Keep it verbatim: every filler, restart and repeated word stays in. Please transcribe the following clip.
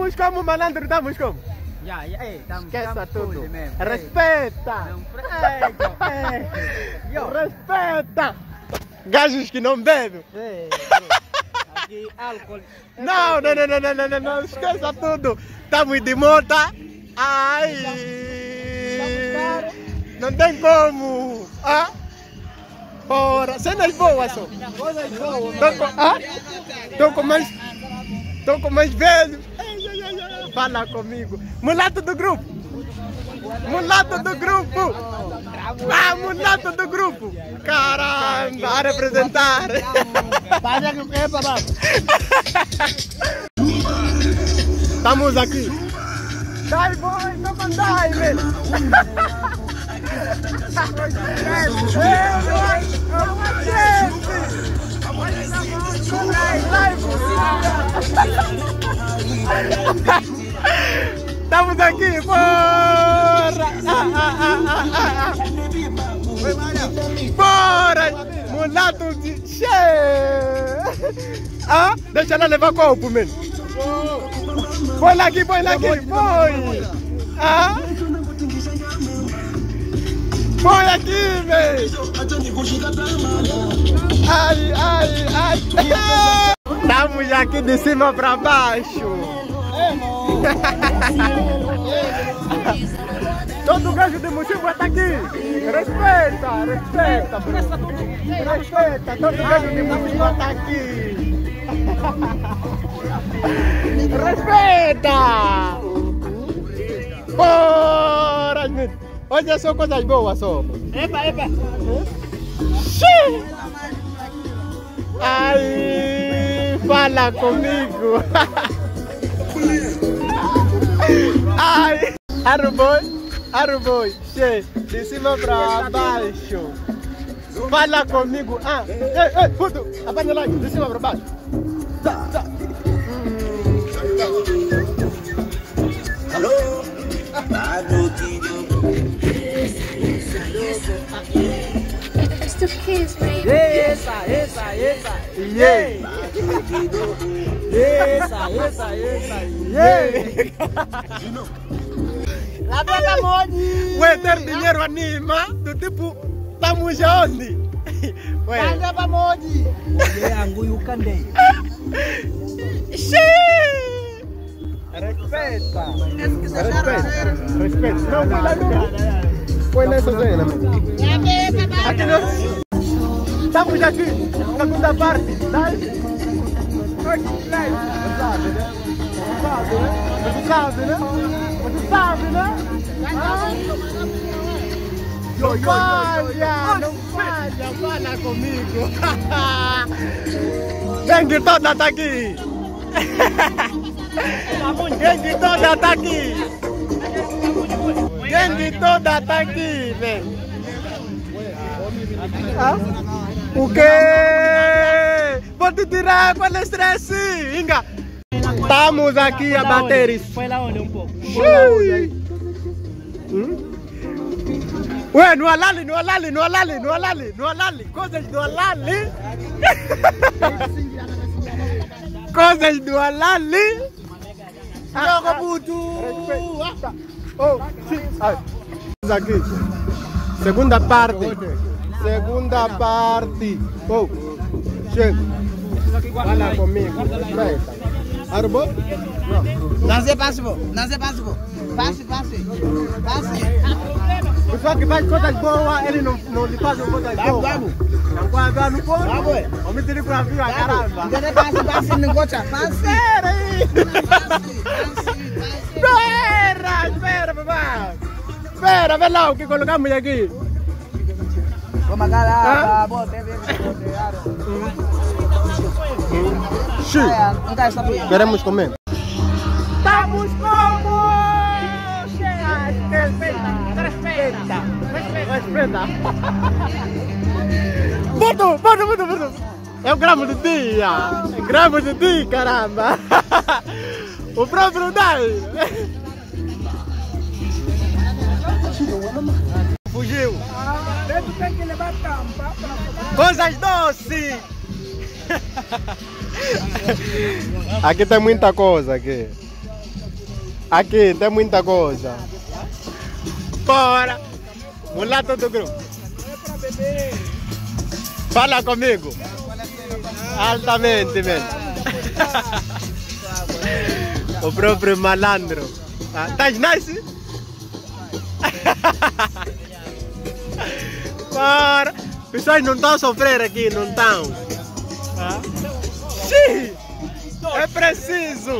Estamos como, malandro, estamos como? Já, já, ei, estamos. Esqueça tudo. Mesmo. Respeita! Não prego. Ei. Respeita! Gajos que não bebem. Ei, aqui, álcool. Não, não, não, não, não, não, não, não, esqueça tudo. Estamos de moto. Ai! Não tem como. Ah? Ora, cenas boas só. Estou com, ah? Tô com mais. Estou com mais velhos. Fala comigo. Mulato do grupo. Mulato do grupo. Ah, mulato do grupo. Caramba, a representar. Estamos aqui. Dai, boy, estou com Dai, velho. Estamos aqui, porra! Ah, ah, ah, ah, ah. Porra! Mulato de cheio! Ah, deixa ela levar copo, mano. Põe lá aqui, põe lá aqui, põe! Ah! Põe aqui, velho! Ai, ai, ai! Estamos aqui de cima para baixo! Todo gajo de mochibo está aqui! Respeita, respeita, bro. Respeita, todo gajo de mochibo está aqui! Respeita! Bora, gente! Hoje é só coisas boas, só! Epa, epa! Xiii! Ai, fala comigo! Ai! Aruboi, aruboi, che, de cima pra baixo. Fala comigo. Ah, ei, ei, puto, apanha lá, de cima pra baixo. Tá, tá. Alô? It's the kids, baby. Essa, essa, essa. Yeah! Essa, essa, essa. Yeah! Lá pra Modi. Ué, ter dinheiro anima, do tipo, estamos aonde? Ué. Anda pra Modi. Modi angu yukandei. Xiii! Respeita! Respeita! Respeita! Não, põe lá no... Põe nessa cena. Aqui não... Estamos aqui, segunda parte. Dai! Você sabe, né? Você sabe, né? Você sabe, né? Não falha! Não falha! Fala comigo! Gangue toda tá aqui! Gangue toda tá aqui! Gangue toda tá aqui, velho! Ah? O quê? Vou te tirar com o estresse! Inga! Estamos aqui a bater isso! Foi lá onde um pouco? Hum? Ué, no alali, no alali, no alali, no alali, no alali, coisas do alali. Coisas do alali. Joga puto. Oh, sim. Estamos aqui. Segunda parte. Segunda parte. Oh, chega. Fala comigo. Respeita. Arubou? Não se passe, não se passe, passe, passe, passe. O pessoal que faz coisas boas, ele não, não lhe faz coisas boas. Vamos, Não pode ver no ponto. vamos. Vamos ter que abrir a caramba. Não passe, passe, não gosta, passe. Espera aí. Passe, passe. Espera, espera, papai. Espera, vê lá o que colocamos aqui. Vamos lá, bota, Sim. Queremos comer. Estamos como? Respeita, respeita, respeita. Bota, bota, bota, bota. É o gramo do dia. É o gramo do dia, caramba. O próprio Dai. Fugiu. Tem que levar tampa. Coisas doces. Aqui tem muita coisa aqui. Aqui tem muita coisa. Bora! Mulato do grupo. Fala comigo. Altamente, mesmo. O próprio malandro. Ah, tá nice? Bora! Pessoas não estão a sofrer aqui, não estão? Ah? Sim! É preciso!